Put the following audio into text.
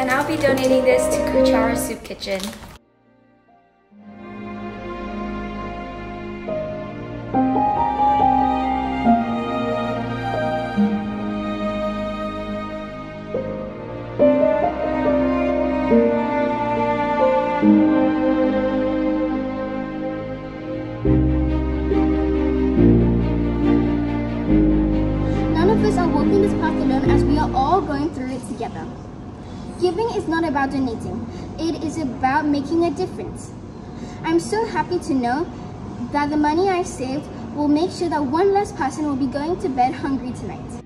and I'll be donating this to Kuchara Soup Kitchen. None of us are walking this path alone, as we are all going through it together. Giving is not about donating, it is about making a difference. I'm so happy to know that the money I saved will make sure that one less person will be going to bed hungry tonight.